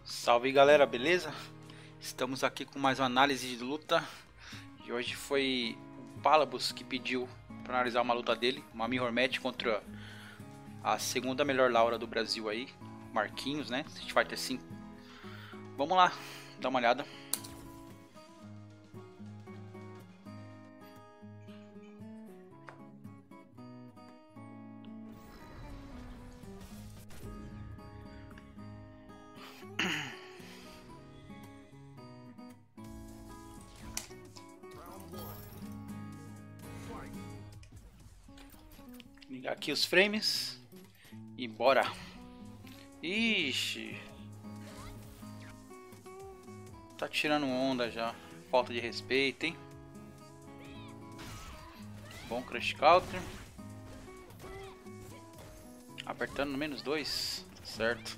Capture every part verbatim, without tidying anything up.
Salve galera, beleza? Estamos aqui com mais uma análise de luta. E hoje foi o Palabos que pediu para analisar uma luta dele, uma mirror match contra a segunda melhor Laura do Brasil aí, Marquinhos, né? Street Fighter cinco. Vamos lá, dar uma olhada. Ligar aqui os frames e bora. Ixi, tá tirando onda já, falta de respeito, hein? Bom crush counter, apertando no menos dois, certo?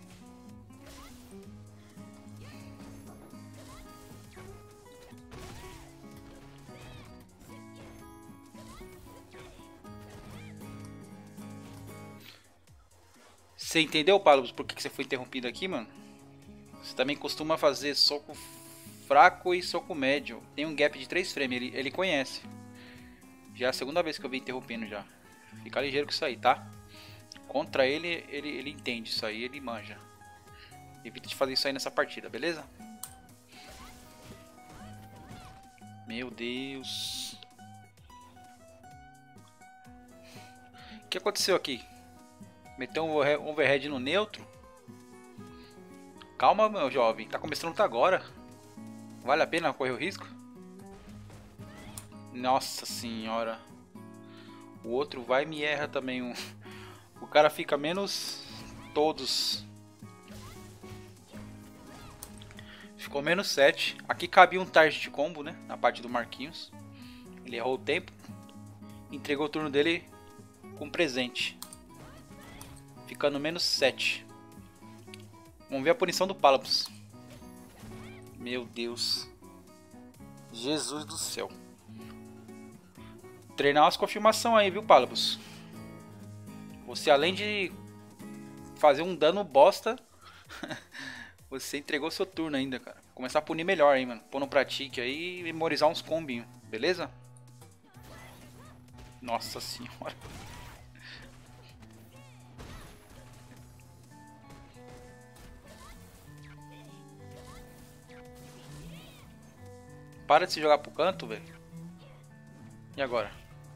Você entendeu, Palabos, por que você foi interrompido aqui, mano? Você também costuma fazer soco fraco e soco médio. Tem um gap de três frames, ele, ele conhece. Já é a segunda vez que eu vim interrompendo já. Fica ligeiro com isso aí, tá? Contra ele, ele, ele entende isso aí, ele manja. Evita de fazer isso aí nessa partida, beleza? Meu Deus. O que aconteceu aqui? Meteu um overhead no neutro. Calma, meu jovem. Tá começando a luta agora. Vale a pena correr o risco? Nossa senhora. O outro vai e me erra também. Um. O cara fica menos todos. Ficou menos sete. Aqui cabia um target combo, né? Na parte do Marquinhos. Ele errou o tempo. Entregou o turno dele com presente. Ficando menos sete. Vamos ver a punição do Palabos. Meu Deus. Jesus do céu. Treinar umas confirmações aí, viu, Palabos? Você, além de fazer um dano bosta, você entregou seu turno ainda, cara. Começar a punir melhor, hein, mano. Pôr no pratique aí e memorizar uns combinhos, beleza? Nossa senhora. Para de se jogar pro canto, velho. E agora?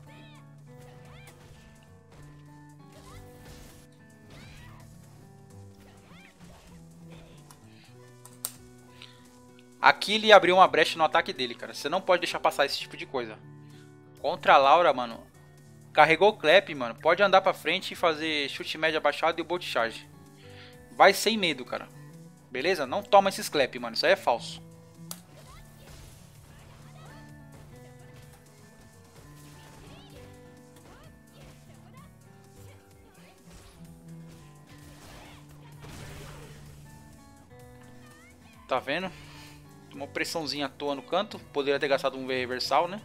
Aqui ele abriu uma brecha no ataque dele, cara. Você não pode deixar passar esse tipo de coisa. Contra a Laura, mano. Carregou o clap, mano. Pode andar pra frente e fazer chute médio abaixado e o bolt charge. Vai sem medo, cara. Beleza? Não toma esses clap, mano. Isso aí é falso. Tá vendo? Uma pressãozinha à toa no canto. Poderia ter gastado um V reversal, né?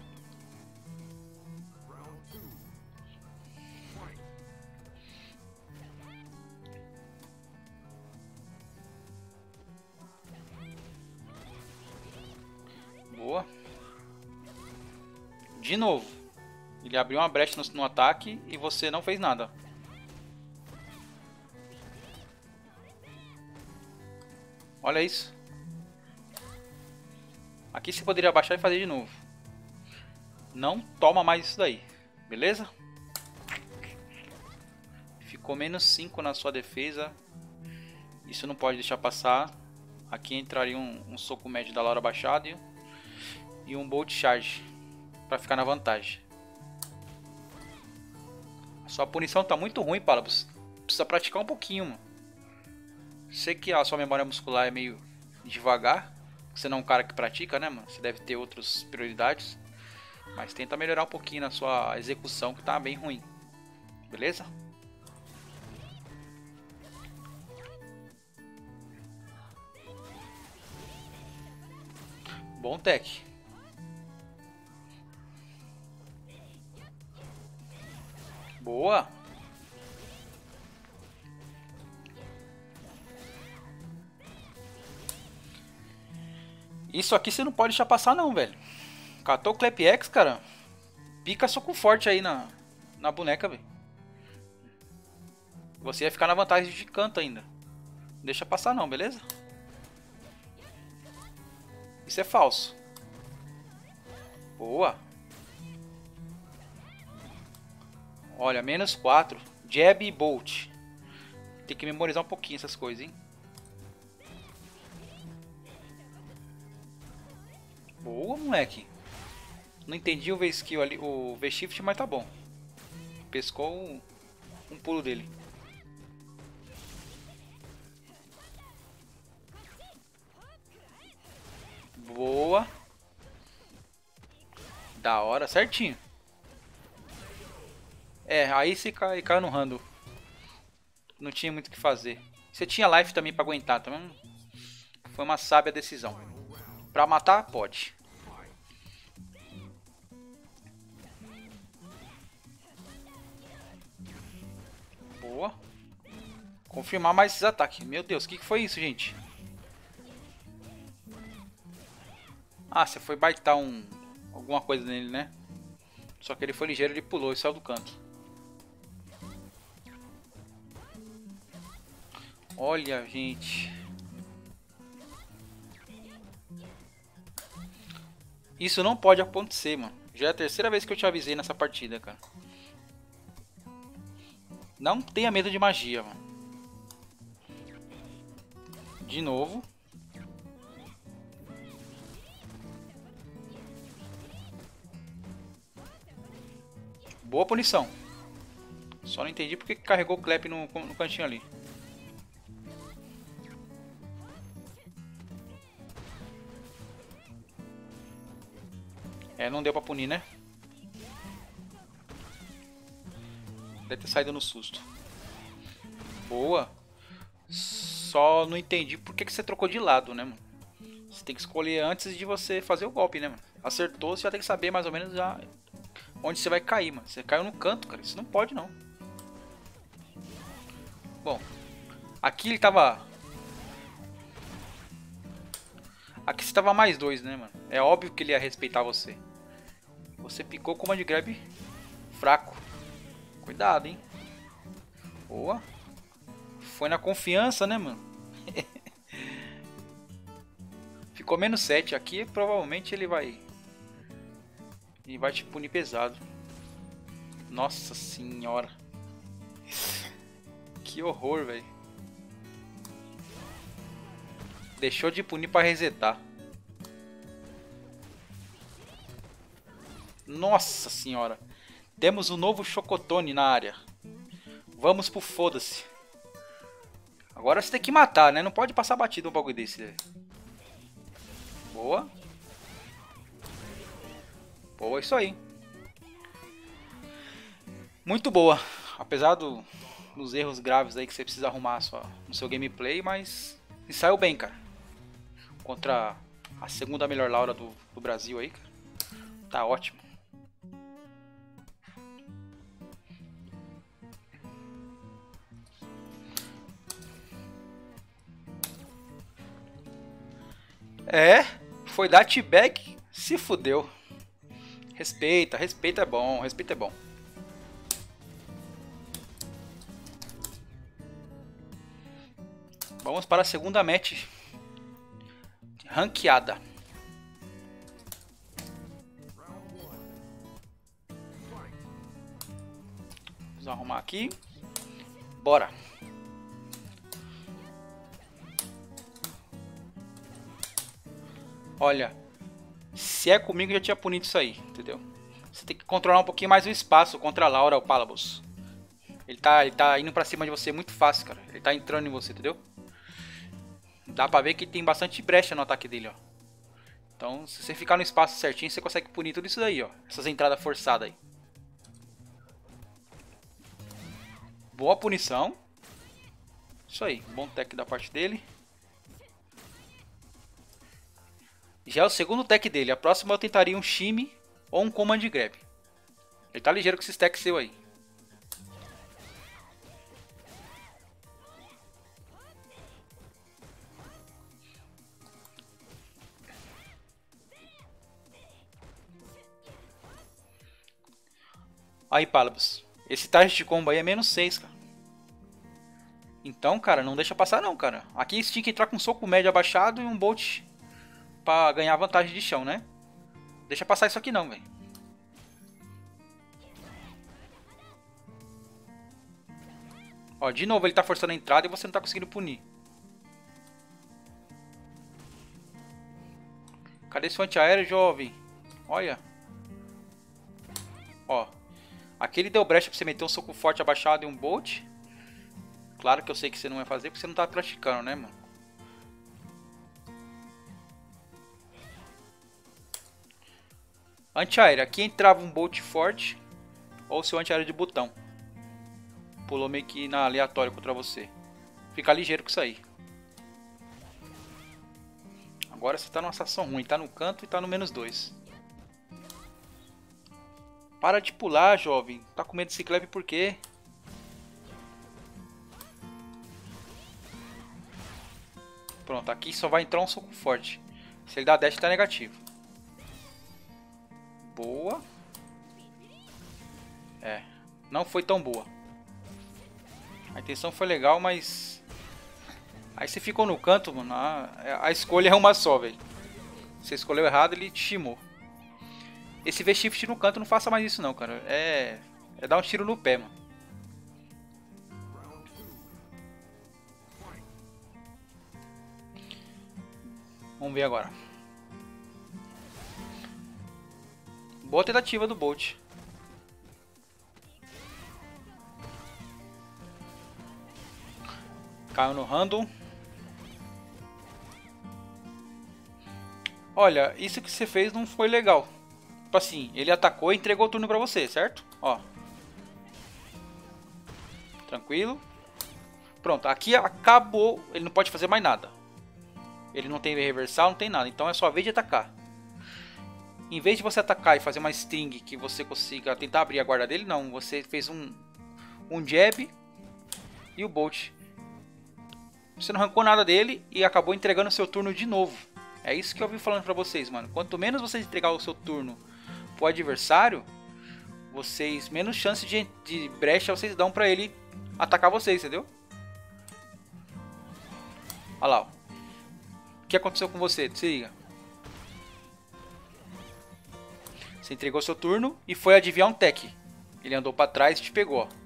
Boa. De novo. Ele abriu uma brecha no, no ataque e você não fez nada. Olha isso. Aqui você poderia abaixar e fazer de novo. Não toma mais isso daí. Beleza? Ficou menos cinco na sua defesa. Isso não pode deixar passar. Aqui entraria um, um soco médio da Laura abaixado e, e um bolt charge. Pra ficar na vantagem. A sua punição tá muito ruim, Palabos. Precisa praticar um pouquinho, mano. Sei que a sua memória muscular é meio devagar. Você não é um cara que pratica, né, mano? Você deve ter outras prioridades. Mas tenta melhorar um pouquinho na sua execução, que tá bem ruim. Beleza? Bom tech. Boa. Isso aqui você não pode deixar passar não, velho. Catou o Clap X, cara. Pica soco forte aí na, na boneca, velho. Você ia ficar na vantagem de canto ainda. Não deixa passar não, beleza? Isso é falso. Boa. Olha, menos quatro. Jab e Bolt. Tem que memorizar um pouquinho essas coisas, hein? Boa, moleque. Não entendi o V-Skill ali, o V-Shift, mas tá bom. Pescou um, um pulo dele. Boa. Da hora, certinho. É, aí você cai, caiu no rando. Não tinha muito o que fazer. Você tinha life também pra aguentar, também. Foi uma sábia decisão. Pra matar, pode. Boa. Confirmar mais esses ataques. Meu Deus, o que, que foi isso, gente? Ah, você foi baitar um... alguma coisa nele, né? Só que ele foi ligeiro, ele pulou e saiu do canto. Olha, gente. Isso não pode acontecer, mano. Já é a terceira vez que eu te avisei nessa partida, cara. Não tenha medo de magia, mano. De novo. Boa punição. Só não entendi porque carregou o Clap no, no cantinho ali. É, não deu pra punir, né? Deve ter saído no susto. Boa. Só não entendi por que, que você trocou de lado, né, mano? Você tem que escolher antes de você fazer o golpe, né, mano? Acertou, você já tem que saber mais ou menos já onde você vai cair, mano. Você caiu no canto, cara. Isso não pode, não. Bom. Aqui ele tava... Aqui você tava mais dois, né, mano? É óbvio que ele ia respeitar você. Você picou o Command Grab fraco. Cuidado, hein. Boa. Foi na confiança, né, mano? Ficou menos sete. Aqui provavelmente ele vai... Ele vai te punir pesado. Nossa senhora. Que horror, velho. Deixou de punir pra resetar. Nossa senhora. Temos um novo Chocotone na área. Vamos pro foda-se. Agora você tem que matar, né? Não pode passar batido um bagulho desse. Né? Boa. Boa, isso aí. Muito boa. Apesar do, dos erros graves aí que você precisa arrumar sua, no seu gameplay, mas saiu bem, cara. Contra a segunda melhor Laura do, do Brasil aí, cara. Tá ótimo. É, foi dar T-Bag, se fudeu. Respeita, respeita é bom, respeita é bom. Vamos para a segunda match. Ranqueada. Vamos arrumar aqui. Bora. Olha, se é comigo eu já tinha punido isso aí, entendeu? Você tem que controlar um pouquinho mais o espaço contra a Laura, o Palabos. Ele tá, ele tá indo pra cima de você muito fácil, cara. Ele tá entrando em você, entendeu? Dá pra ver que tem bastante brecha no ataque dele, ó. Então, se você ficar no espaço certinho, você consegue punir tudo isso daí, ó. Essas entradas forçadas aí. Boa punição. Isso aí, bom tech da parte dele. Já é o segundo tech dele. A próxima eu tentaria um Shime ou um Command Grab. Ele tá ligeiro com esse tech seu aí. Aí, Palabos. Esse target de combo aí é menos seis, cara. Então, cara, não deixa passar não, cara. Aqui você tinha que entrar com um soco médio abaixado e um bolt pra ganhar vantagem de chão, né? Deixa passar isso aqui não, velho. Ó, de novo ele tá forçando a entrada e você não tá conseguindo punir. Cadê seu antiaéreo, jovem? Olha. Ó. Aqui ele deu brecha pra você meter um soco forte abaixado e um bolt. Claro que eu sei que você não vai fazer porque você não tá praticando, né, mano? Antiaéreo. Aqui entrava um bolt forte ou seu antiaéreo de botão. Pulou meio que na aleatória contra você. Fica ligeiro com isso aí. Agora você tá numa situação ruim. Tá no canto e tá no menos dois. Para de pular, jovem. Tá com medo de cicleve por quê? Pronto, aqui só vai entrar um soco forte. Se ele dá dash, tá negativo. Boa. É, não foi tão boa. A intenção foi legal, mas... Aí você ficou no canto, mano. A, a escolha é uma só, velho. Você escolheu errado, ele te chimou. Esse V-Shift no canto, não faça mais isso não, cara. É... É dar um tiro no pé, mano. Vamos ver agora. Boa tentativa do Bolt. Caiu no random. Olha, isso que você fez não foi legal. Tipo assim, ele atacou e entregou o turno pra você, certo? Ó. Tranquilo. Pronto, aqui acabou. Ele não pode fazer mais nada. Ele não tem reversal, não tem nada. Então é sua vez de atacar. Em vez de você atacar e fazer uma string que você consiga tentar abrir a guarda dele, não. Você fez um, um jab e o bolt. Você não arrancou nada dele e acabou entregando o seu turno de novo. É isso que eu vim falando pra vocês, mano. Quanto menos você entregar o seu turno pro adversário, vocês menos chance de, de brecha vocês dão pra ele atacar vocês, entendeu? Olha lá, ó. O que aconteceu com você? Se liga. Você entregou seu turno e foi adivinhar um tech. Ele andou pra trás e te pegou, ó.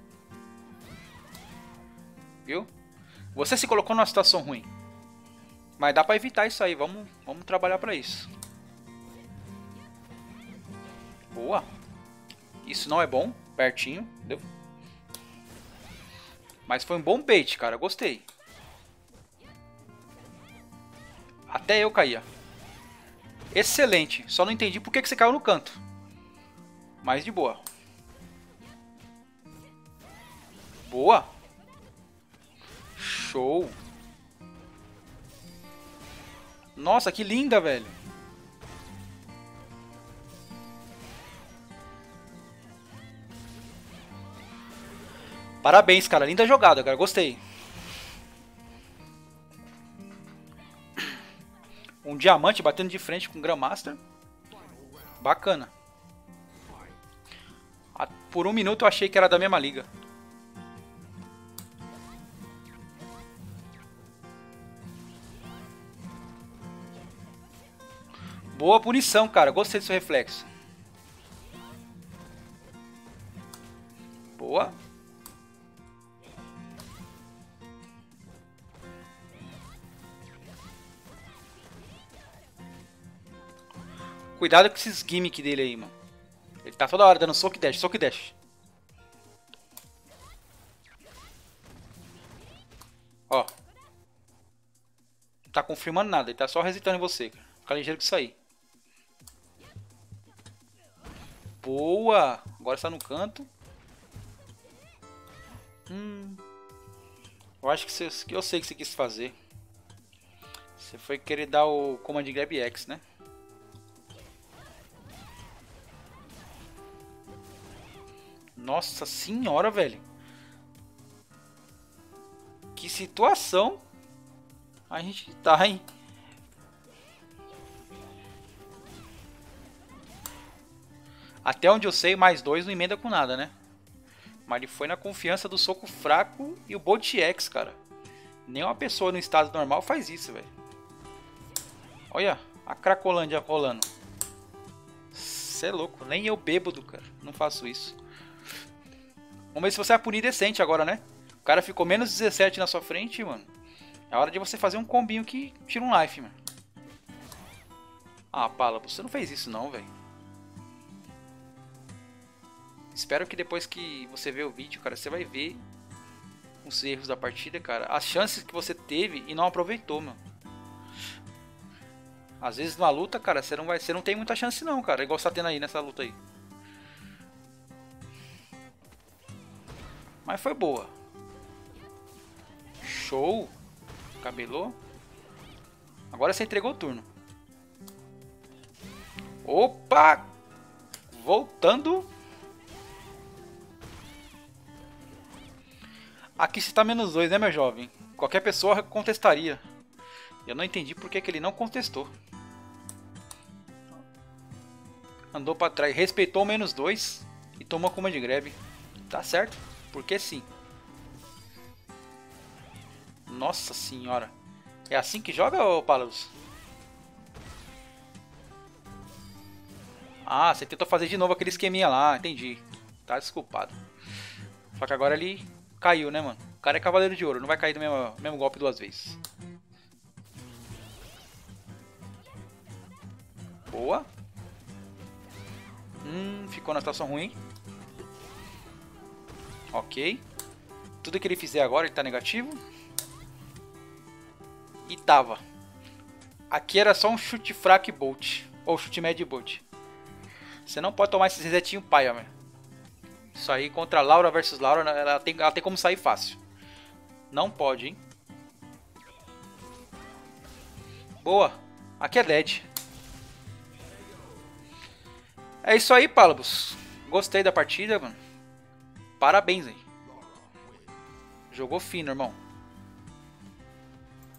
Viu? Você se colocou numa situação ruim. Mas dá pra evitar isso aí. Vamos, vamos trabalhar pra isso. Boa. Isso não é bom. Pertinho. Entendeu? Mas foi um bom bait, cara. Gostei. Até eu caía. Excelente. Só não entendi por que você caiu no canto. Mas de boa. Boa. Show. Nossa, que linda, velho. Parabéns, cara. Linda jogada, cara. Gostei. Um diamante batendo de frente com o Grandmaster. Bacana. Por um minuto eu achei que era da mesma liga. Boa punição, cara. Gostei do seu reflexo. Boa. Cuidado com esses gimmicks dele aí, mano. Ele tá toda hora dando soco e dash, soco e dash. Ó. Não tá confirmando nada, ele tá só resetando em você, cara. Fica ligeiro com isso aí. Boa! Agora está no canto. Hum. Eu acho que você, eu sei o que você quis fazer. Você foi querer dar o Command Grab X, né? Nossa senhora, velho. Que situação a gente tá, hein? Até onde eu sei, mais dois não emenda com nada, né? Mas ele foi na confiança do soco fraco e o Bolt X, cara. Nenhuma pessoa no estado normal faz isso, velho. Olha, a Cracolândia rolando. Cê é louco, nem eu bêbado, cara. Não faço isso. Vamos ver se você vai punir decente agora, né? O cara ficou menos dezessete na sua frente, mano. É hora de você fazer um combinho que tira um life, mano. Ah, Pala, você não fez isso não, velho. Espero que depois que você ver o vídeo, cara, você vai ver os erros da partida, cara. As chances que você teve e não aproveitou, mano. Às vezes na luta, cara, você não, vai, você não tem muita chance não, cara. Igual você tá tendo aí nessa luta aí. Mas foi boa. Show. Cabelou. Agora você entregou o turno. Opa! Voltando. Aqui você tá menos dois, né, meu jovem? Qualquer pessoa contestaria. Eu não entendi por que, que ele não contestou. Andou pra trás, respeitou o menos dois e tomou coma de greve. Tá certo, porque sim. Nossa senhora. É assim que joga, ô Palos? Ah, você tentou fazer de novo aquele esqueminha lá, entendi. Tá desculpado. Só que agora ele caiu, né, mano? O cara é cavaleiro de ouro, não vai cair do mesmo, mesmo golpe duas vezes. Boa. Hum, ficou na situação ruim. Ok. Tudo que ele fizer agora, ele tá negativo. E tava. Aqui era só um chute fraco e bolt. Ou chute médio e bolt. Você não pode tomar esse resetinho paia, velho. Isso aí contra Laura versus Laura, ela tem, ela tem como sair fácil. Não pode, hein. Boa. Aqui é dead. É isso aí, Pálabos. Gostei da partida, mano. Parabéns aí. Jogou fino, irmão.